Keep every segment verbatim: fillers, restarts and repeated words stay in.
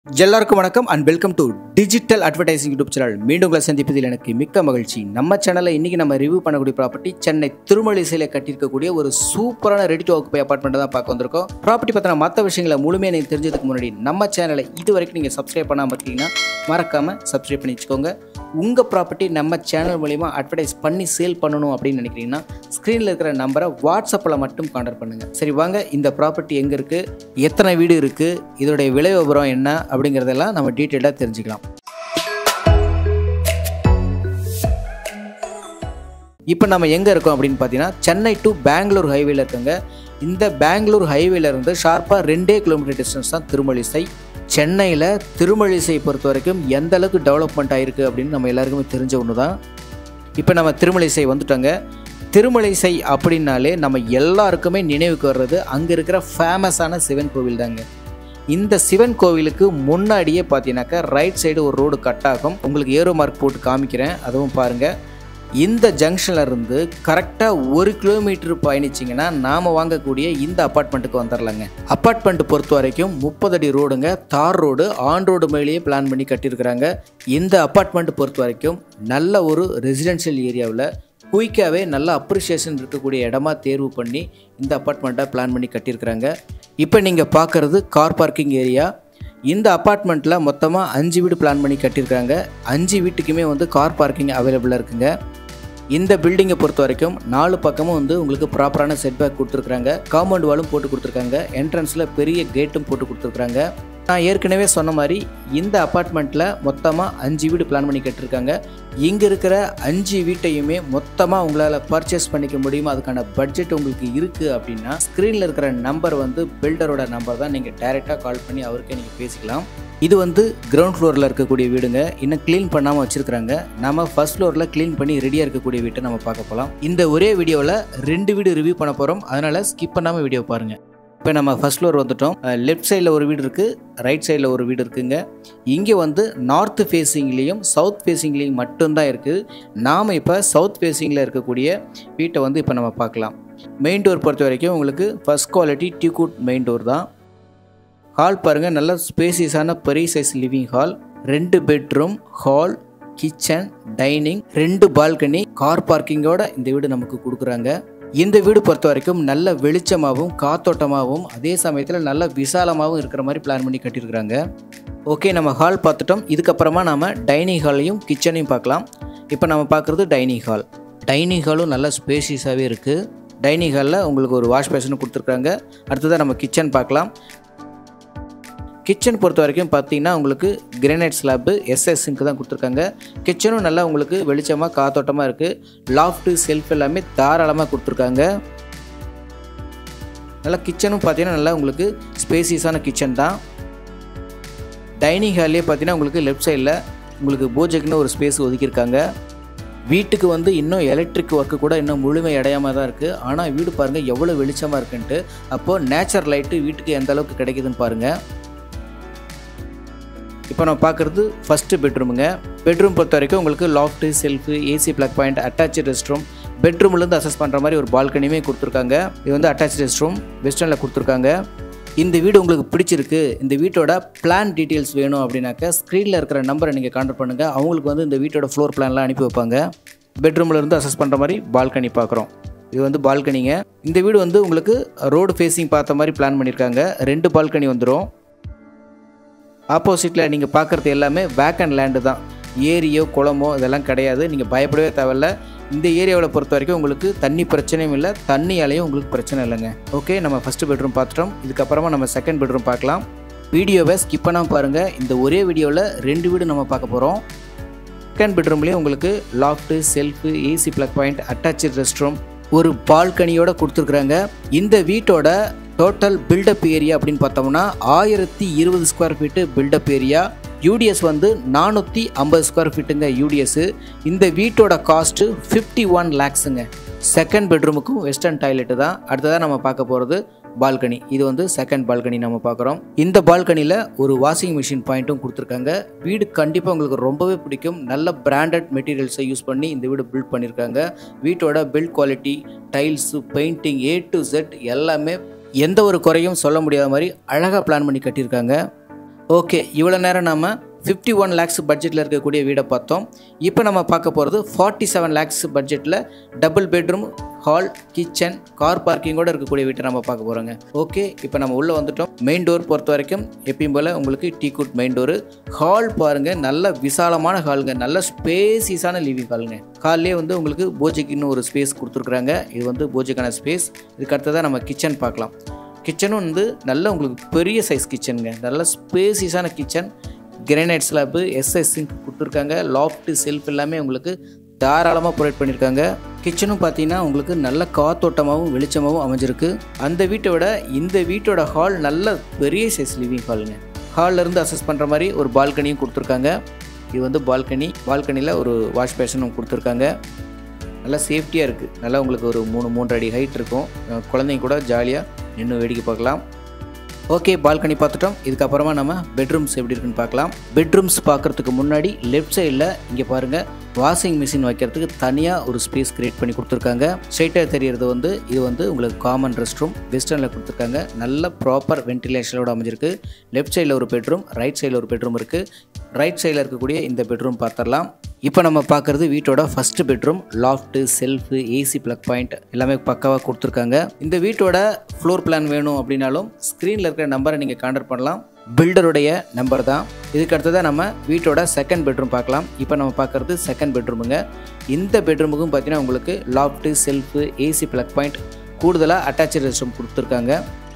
எல்லாருக்கும் வணக்கம் and welcome to digital advertising YouTube channel. மீண்டும் உங்களை சந்திப்பதில் எனக்கு மிக்க மகிழ்ச்சி. நம்ம சேனலில் இன்றைக்கி நம்ம ரிவ்யூ பண்ணக்கூடிய ப்ராப்பர்ட்டி சென்னை திருமழிசையில் கட்டியிருக்கக்கூடிய ஒரு சூப்பரான ரெடி டு ஆக்குபை அப்பார்ட்மெண்ட் தான் பார்க்க வந்திருக்கோம். ப்ராப்பர்ட்டி பற்றின மற்ற விஷயங்களை முழுமையாக நீங்கள் தெரிஞ்சதுக்கு முன்னாடி நம்ம சேனலை இது வரைக்கும் நீங்கள் சப்ஸ்கிரைப் பண்ணாமல் பார்த்தீங்கன்னா மறக்காமல் சப்ஸ்கிரைப் பண்ணி வச்சுக்கோங்க. உங்கள் ப்ராப்பர்ட்டி நம்ம சேனல் மூலிமா அட்வர்டைஸ் பண்ணி சேல் பண்ணணும் அப்படின்னு நினைக்கிறீங்கன்னா ஸ்க்ரீனில் இருக்கிற நம்பரை வாட்ஸ்அப்பில் மட்டும் கான்டாக்ட் பண்ணுங்கள். சரி வாங்க, இந்த ப்ராப்பர்ட்டி எங்கே இருக்குது, எத்தனை வீடு இருக்குது, இதோடைய விலை விவரம் என்ன அப்படிங்கிறதெல்லாம் நம்ம டீட்டெயிலாக தெரிஞ்சுக்கலாம். இப்போ நம்ம எங்கே இருக்கோம் அப்படின்னு பார்த்தீங்கன்னா சென்னை டு பெங்களூர் ஹைவேல இருக்குங்க. இந்த பெங்களூர் ஹைவேல இருந்து ஷார்ப்பாக ரெண்டே கிலோமீட்டர் டிஸ்டன்ஸ் தான் திருமழிசை. சென்னையில் திருமழிசை பொறுத்த வரைக்கும் எந்த அளவுக்கு டெவலப்மெண்ட் ஆகிருக்கு அப்படின்னு நம்ம எல்லாருக்குமே தெரிஞ்ச ஒன்று தான். இப்போ நம்ம திருமழிசை வந்துட்டோங்க. திருமழிசை அப்படின்னாலே நம்ம எல்லாருக்குமே நினைவுக்கு வர்றது அங்கே இருக்கிற ஃபேமஸான சிவன் கோவில் தாங்க. இந்த சிவன் கோவிலுக்கு முன்னாடியே பார்த்தீங்கன்னாக்கா ரைட் சைடு ஒரு ரோடு கட் ஆகும். உங்களுக்கு ஏரோ மார்க் போட்டு காமிக்கிறேன், அதுவும் பாருங்கள். இந்த ஜங்ஷனில் இருந்து கரெக்டாக ஒரு கிலோமீட்டர் பயணிச்சிங்கன்னா நாம் வாங்கக்கூடிய இந்த அப்பார்ட்மெண்ட்டுக்கு வந்துடலாங்க. அப்பார்ட்மெண்ட் பொறுத்த வரைக்கும் முப்பது அடி ரோடுங்க, தார் ரோடு, ஆன் ரோடு மேலேயே பிளான் பண்ணி கட்டியிருக்கிறாங்க. இந்த அப்பார்ட்மெண்ட் பொறுத்த வரைக்கும் நல்ல ஒரு ரெசிடென்ஷியல் ஏரியாவில் குயிக்காகவே நல்ல அப்ரிஷியேஷன் இருக்கக்கூடிய இடமா தேர்வு பண்ணி இந்த அப்பார்ட்மெண்ட்டை பிளான் பண்ணி கட்டியிருக்கிறாங்க. இப்போ நீங்கள் பார்க்குறது கார் பார்க்கிங் ஏரியா. இந்த அப்பார்ட்மெண்ட்டில் மொத்தமாக அஞ்சு வீடு பிளான் பண்ணி கட்டியிருக்காங்க. அஞ்சு வீட்டுக்குமே வந்து கார் பார்க்கிங் அவைலபிளாக இருக்குங்க. இந்த பில்டிங்கை பொறுத்த வரைக்கும் நாலு பக்கமும் வந்து உங்களுக்கு ப்ராப்பரான செட்பேக் கொடுத்துருக்குறாங்க. காம்பவுண்ட் வாலும் போட்டு கொடுத்துருக்காங்க. என்ட்ரன்ஸில் பெரிய கேட்டும் போட்டு கொடுத்துருக்குறாங்க. நான் ஏற்கனவே சொன்ன மாதிரி இந்த அப்பார்ட்மெண்ட்டில் மொத்தமாக அஞ்சு வீடு பிளான் பண்ணி கட்டியிருக்காங்க. இங்கே இருக்கிற அஞ்சு வீட்டையுமே மொத்தமாக உங்களால் பர்ச்சேஸ் பண்ணிக்க முடியுமா, அதுக்கான பட்ஜெட் உங்களுக்கு இருக்குது அப்படின்னா ஸ்க்ரீனில் இருக்கிற நம்பர் வந்து பில்டரோட நம்பர் தான். நீங்கள் டைரெக்டாக கால் பண்ணி அவருக்கே நீங்கள் பேசிக்கலாம். இது வந்து கிரவுண்ட் ஃப்ளோரில் இருக்கக்கூடிய வீடுங்க, இன்னும் க்ளீன் பண்ணாமல் வச்சுருக்காங்க. நம்ம ஃபர்ஸ்ட் ஃப்ளோரில் க்ளீன் பண்ணி ரெடியாக இருக்கக்கூடிய வீட்டை நம்ம பார்க்க போகலாம். இந்த ஒரே வீடியோவில் ரெண்டு வீடு ரிவ்யூ பண்ண போகிறோம், அதனால் ஸ்கிப் பண்ணாமல் வீடியோ பாருங்கள். இப்போ நம்ம ஃபர்ஸ்ட் ஃப்ளோர் வந்துட்டோம். லெஃப்ட் சைடில் ஒரு வீடு இருக்குது, ரைட் சைடில் ஒரு வீடு இருக்குங்க. இங்கே வந்து நார்த் ஃபேஸிங்லேயும் சவுத் ஃபேஸிங்லேயும் மட்டும்தான் இருக்குது. நாம் இப்போ சவுத் ஃபேஸிங்கில் இருக்கக்கூடிய வீட்டை வந்து இப்போ நம்ம பார்க்கலாம். மெயின் டோர் பொறுத்த வரைக்கும் உங்களுக்கு first quality teakwood main door தான். ஹால் பாருங்கள், நல்ல ஸ்பேசியஸான பெரிய சைஸ் லிவிங் ஹால், ரெண்டு பெட்ரூம், ஹால், கிச்சன், டைனிங், ரெண்டு பால்கனி, கார் பார்க்கிங்கோட இந்த வீடு நமக்கு கொடுக்குறாங்க. இந்த வீடு பொறுத்த வரைக்கும் நல்ல வெளிச்சமாகவும் காத்தோட்டமாகவும் அதே சமயத்தில் நல்ல விசாலமாகவும் இருக்கிற மாதிரி பிளான் பண்ணி கட்டியிருக்கிறாங்க. ஓகே, நம்ம ஹால் பார்த்துட்டோம். இதுக்கப்புறமா நாம் டைனிங் ஹாலையும் கிச்சனையும் பார்க்கலாம். இப்போ நம்ம பார்க்குறது டைனிங் ஹால். டைனிங் ஹாலும் நல்ல ஸ்பேசியஸாகவே இருக்குது. டைனிங் ஹாலில் உங்களுக்கு ஒரு வாஷ் பேஷனும் கொடுத்துருக்காங்க. அடுத்ததாக நம்ம கிச்சன் பார்க்கலாம். கிச்சன் பொறுத்த வரைக்கும் பார்த்தீங்கன்னா உங்களுக்கு கிரானைட் ஸ்லாப்பு எஸ்எஸ் சிங்க் தான் கொடுத்துருக்காங்க. கிச்சனும் நல்லா உங்களுக்கு வெளிச்சமாக காத்தோட்டமாக இருக்குது. லாஃப்ட்டு செல்ஃப் எல்லாமே தாராளமாக கொடுத்துருக்காங்க. நல்லா கிச்சனும் பார்த்தீங்கன்னா நல்லா உங்களுக்கு ஸ்பேசியஸான கிச்சன் தான். டைனிங் ஹால்லேயே பார்த்தீங்கன்னா உங்களுக்கு லெஃப்ட் சைடில் உங்களுக்கு பூஜைக்குன்னு ஒரு ஸ்பேஸ் ஒதுக்கியிருக்காங்க. வீட்டுக்கு வந்து இன்னும் எலக்ட்ரிக் ஒர்க்கு கூட இன்னும் முழுமை அடையாமல் தான் இருக்குது. ஆனால் வீடு பாருங்கள் எவ்வளோ வெளிச்சமாக இருக்குன்ட்டு. அப்போது நேச்சுரல் லைட்டு வீட்டுக்கு எந்த அளவுக்கு கிடைக்குதுன்னு பாருங்கள். இப்போ நம்ம பார்க்குறது ஃபஸ்ட்டு பெட்ரூமுங்க. பெட்ரூம் பொறுத்த வரைக்கும் உங்களுக்கு loft, shelf, AC plug point, attach rest room, பெட்ரூம்லேருந்து அசஸ் பண்ணுற மாதிரி ஒரு பால்கனியுமே கொடுத்துருக்காங்க. இது வந்து அட்டாச் ரெஸ்ட் ரூம் வெஸ்டர்னில் கொடுத்துருக்காங்க. இந்த வீடு உங்களுக்கு பிடிச்சிருக்கு, இந்த வீட்டோட பிளான் டீட்டெயில்ஸ் வேணும் அப்படின்னாக்கா ஸ்க்ரீனில் இருக்கிற நம்பரை நீங்கள் கான்டாக்ட் பண்ணுங்கள். அவங்களுக்கு வந்து இந்த வீட்டோட ஃப்ளோர் பிளான்லாம் அனுப்பி வைப்பாங்க. பெட்ரூம்லேருந்து அசஸ் பண்ணுற மாதிரி பால்கனி பார்க்குறோம். இது வந்து பால்கனிங்க. இந்த வீடு வந்து உங்களுக்கு ரோடு ஃபேஸிங் பார்த்த மாதிரி பிளான் பண்ணியிருக்காங்க. ரெண்டு பால்கனி வந்துடும். ஆப்போசிட்டில் நீங்கள் பார்க்குறது எல்லாமே வேக்கண்ட் லேண்டு தான். ஏரியோ குளமோ இதெல்லாம் கிடையாது, நீங்கள் பயப்படவே தேவையில்ல. இந்த ஏரியாவில் பொறுத்த வரைக்கும் உங்களுக்கு தண்ணி பிரச்சனையும் இல்லை, தண்ணியாலையும் உங்களுக்கு பிரச்சனை இல்லைங்க. ஓகே, நம்ம ஃபஸ்ட்டு பெட்ரூம் பார்த்துட்டோம். இதுக்கப்புறமா நம்ம செகண்ட் பெட்ரூம் பார்க்கலாம். வீடியோவை ஸ்கிப் பண்ணாமல் பாருங்கள். இந்த ஒரே வீடியோவில் ரெண்டு வீடு நம்ம பார்க்க போகிறோம். செகண்ட் பெட்ரூம்லேயும் உங்களுக்கு loft, shelf, AC plug point, attach rest room, ஒரு பால்கனியோடு கொடுத்துருக்குறாங்க. இந்த வீட்டோட டோட்டல் பில்டப் ஏரியா அப்படின்னு பார்த்தோம்னா ஆயிரத்தி இருபது square feet built up area. UDS வந்து நானூற்றி ஐம்பது ஸ்கொயர் ஃபீட்டுங்க யூடிஎஸ்ஸு. இந்த வீட்டோட காஸ்ட்டு ஃபிஃப்டி ஒன் லேக்ஸுங்க. செகண்ட் பெட்ரூமுக்கும் வெஸ்டர்ன் டாய்லெட்டு தான். அடுத்ததாக நம்ம பார்க்க போகிறது பால்கனி. இது வந்து செகண்ட் பால்கனி நம்ம பார்க்குறோம். இந்த பால்கனியில் ஒரு வாஷிங் மிஷின் பாயிண்ட்டும் கொடுத்துருக்காங்க. வீடு கண்டிப்பாக உங்களுக்கு ரொம்பவே பிடிக்கும். நல்ல பிராண்டட் மெட்டீரியல்ஸை யூஸ் பண்ணி இந்த வீடு பில்ட் பண்ணியிருக்காங்க. வீட்டோட build quality, tiles, painting, A to Z எல்லாமே எந்த ஒரு குறையும் சொல்ல முடியாத மாதிரி அழகாக பிளான் பண்ணி கட்டியிருக்காங்க. ஓகே, இவ்வளோ நேரம் நம்ம ஃபிஃப்டி ஒன் லேக்ஸ் பட்ஜெட்டில் இருக்கக்கூடிய வீடை பார்த்தோம். இப்போ நம்ம பார்க்க போகிறது ஃபார்ட்டி செவன் லேக்ஸ் பட்ஜெட்டில் double bedroom, hall, kitchen, car பார்க்கிங்கோடு இருக்கக்கூடிய வீட்டை நம்ம பார்க்க போகிறோங்க. ஓகே, இப்போ நம்ம உள்ளே வந்துட்டோம். மெயின் டோர் பொறுத்த வரைக்கும் எப்பயும் போல் உங்களுக்கு teak wood main door. Hall பாருங்கள், நல்ல விசாலமான ஹாலுங்க, நல்ல ஸ்பேசியஸான லிவிங் ஹாலுங்க. ஹால்லேயே வந்து உங்களுக்கு பூஜைக்குன்னு ஒரு ஸ்பேஸ் கொடுத்துருக்குறாங்க. இது வந்து பூஜைக்கான ஸ்பேஸ். இதுக்கு அடுத்ததான் நம்ம கிச்சன் பார்க்கலாம். கிச்சனும் வந்து நல்ல உங்களுக்கு பெரிய சைஸ் கிச்சனுங்க, நல்ல ஸ்பேசியஸான kitchen. Granite slab, SS sink கொடுத்துருக்காங்க. லாஃப்ட்டு, செல்ஃப் எல்லாமே உங்களுக்கு தாராளமாக ப்ரொவைட் பண்ணியிருக்காங்க. கிச்சனும் பார்த்தீங்கன்னா உங்களுக்கு நல்ல காத்தோட்டமாகவும் வெளிச்சமாகவும் அமைஞ்சிருக்கு. அந்த வீட்டை விட இந்த வீட்டோட ஹால் நல்ல பெரிய சைஸ் லிவிங் ஹாலுங்க. ஹாலிலேருந்து அசஸ் பண்ணுற மாதிரி ஒரு பால்கனியும் கொடுத்துருக்காங்க. இது வந்து பால்கனி. பால்கனியில் ஒரு வாஷ் பேஷனும் கொடுத்துருக்காங்க. நல்லா சேஃப்டியாக இருக்குது. நல்லா உங்களுக்கு ஒரு மூணு மூன்று அடி ஹைட் இருக்கும். குழந்தைங்க கூட ஜாலியாக நின்று வேடிக்கை பார்க்கலாம். ஓகே, பால்கனி பார்த்துட்டோம். இதுக்கப்புறமா நம்ம பெட்ரூம்ஸ் எப்படி இருக்குன்னு பார்க்கலாம். பெட்ரூம்ஸ் பார்க்குறதுக்கு முன்னாடி லெஃப்ட் சைடில் இங்கே பாருங்கள், வாஷிங் மிஷின் வைக்கிறதுக்கு தனியாக ஒரு ஸ்பேஸ் கிரியேட் பண்ணி கொடுத்துருக்காங்க. ஸ்ட்ரைட்டாக தெரியறது வந்து இது வந்து உங்களுக்கு காமன் ரெஸ்ட் ரூம் வெஸ்டர்னில் கொடுத்துருக்காங்க. நல்ல ப்ராப்பர் வென்டிலேஷனோடு அமைஞ்சிருக்கு. லெஃப்ட் சைடில் ஒரு பெட்ரூம், ரைட் சைடில் ஒரு பெட்ரூம் இருக்குது. ரைட் சைடில் இருக்கக்கூடிய இந்த பெட்ரூம் பார்த்துடலாம். இப்போ நம்ம பார்க்குறது வீட்டோட first bedroom. Loft, shelf, AC plug point எல்லாமே பக்காவாக கொடுத்துருக்காங்க. இந்த வீட்டோட ஃப்ளோர் பிளான் வேணும் அப்படின்னாலும் ஸ்க்ரீனில் இருக்கிற நம்பரை நீங்கள் கான்டாக்ட் பண்ணலாம். பில்டருடைய நம்பர் தான். இதுக்கு அடுத்ததான் நம்ம வீட்டோட செகண்ட் பெட்ரூம் பார்க்கலாம். இப்போ நம்ம பார்க்குறது செகண்ட் பெட்ரூமுங்க. இந்த பெட்ரூமுக்கும் பார்த்தீங்கன்னா உங்களுக்கு loft, shelf, AC plug point, கூடுதலாக அட்டாச்சு ரெஸ்ட் ரூம் கொடுத்துருக்காங்க.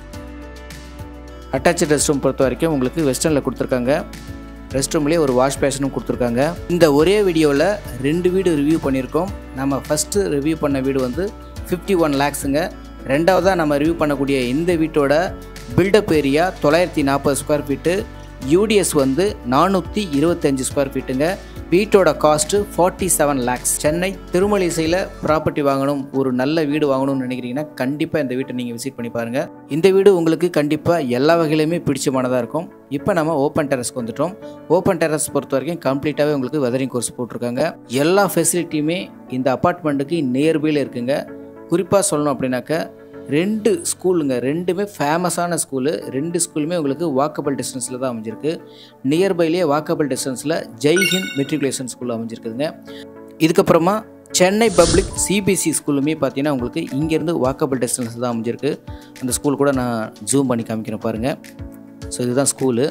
அட்டாச்சு ரெஸ்ட் ரூம் பொறுத்த வரைக்கும் உங்களுக்கு வெஸ்டர்னில் கொடுத்துருக்காங்க. ரெஸ்ட் ரூம்லேயே ஒரு வாஷ் பேஷனும் கொடுத்துருக்காங்க. இந்த ஒரே வீடியோவில் ரெண்டு வீடு ரிவ்யூ பண்ணியிருக்கோம். நம்ம ஃபஸ்ட்டு ரிவ்யூ பண்ண வீடு வந்து ஃபிஃப்டி ஒன் லேக்ஸுங்க. ரெண்டாவதாக நம்ம ரிவ்யூ பண்ணக்கூடிய இந்த வீட்டோட பில்டப் ஏரியா தொள்ளாயிரத்தி நாற்பது ஸ்கொயர் ஃபீட்டு, யூடிஎஸ் வந்து நானூற்றி இருபத்தஞ்சி ஸ்கொயர் ஃபீட்டுங்க. வீட்டோட cost forty seven lakhs. Chennai திருமழிசையில் ப்ராப்பர்ட்டி வாங்கணும், ஒரு நல்ல வீடு வாங்கணும்னு நினைக்கிறீங்கன்னா கண்டிப்பாக இந்த வீட்டை நீங்கள் விசிட் பண்ணி பாருங்கள். இந்த வீடு உங்களுக்கு கண்டிப்பாக எல்லா வகையிலுமே பிடிச்சமானதாக இருக்கும். இப்போ நம்ம ஓப்பன் டெரஸ்க்கு வந்துட்டோம். ஓப்பன் டெரஸ் பொறுத்த வரைக்கும் கம்ப்ளீட்டாகவே உங்களுக்கு வெதரிங் கோர்ஸ் போட்டிருக்காங்க. எல்லா ஃபெசிலிட்டியுமே இந்த அப்பார்ட்மெண்ட்டுக்கு நியர்பையில் இருக்குங்க. குறிப்பாக சொல்லணும் அப்படின்னாக்க ரெண்டு ஸ்கூலுங்க, ரெண்டுமே ஃபேமஸான ஸ்கூலு. ரெண்டு ஸ்கூலுமே உங்களுக்கு வாக்கபிள் டிஸ்டன்ஸில் தான் அமைஞ்சிருக்கு. நியர்பைலேயே வாக்கபிள் டிஸ்டன்ஸில் ஜெய்ஹிந்த் மெட்ரிகுலேஷன் ஸ்கூல் அமைஞ்சிருக்குதுங்க. இதுக்கப்புறமா சென்னை பப்ளிக் சிபிஎஸ்சி ஸ்கூலுமே பார்த்தீங்கன்னா உங்களுக்கு இங்கேருந்து வாக்கபிள் டிஸ்டன்ஸ் தான் அமைஞ்சிருக்கு. அந்த ஸ்கூல் கூட நான் ஜூம் பண்ணி காமிக்கிறேன் பாருங்கள். ஸோ இதுதான் ஸ்கூலு.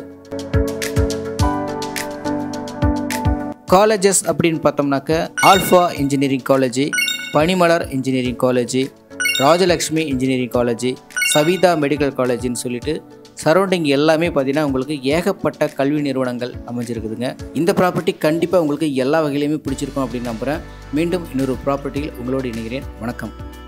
காலேஜஸ் அப்படின்னு பார்த்தோம்னாக்க alpha engineering college, Panimalar engineering college, Rajalakshmi engineering college, Savitha medical காலேஜ்னு சொல்லிட்டு சரௌண்டிங் எல்லாமே பார்த்தீங்கன்னா உங்களுக்கு ஏகப்பட்ட கல்வி நிறுவனங்கள் அமைஞ்சிருக்குதுங்க. இந்த ப்ராப்பர்ட்டி கண்டிப்பாக உங்களுக்கு எல்லா வகையிலையுமே பிடிச்சிருக்கும் அப்படின்னு நம்புகிறேன். மீண்டும் இன்னொரு ப்ராப்பர்ட்டியில் உங்களோடு இணைகிறேன். வணக்கம்.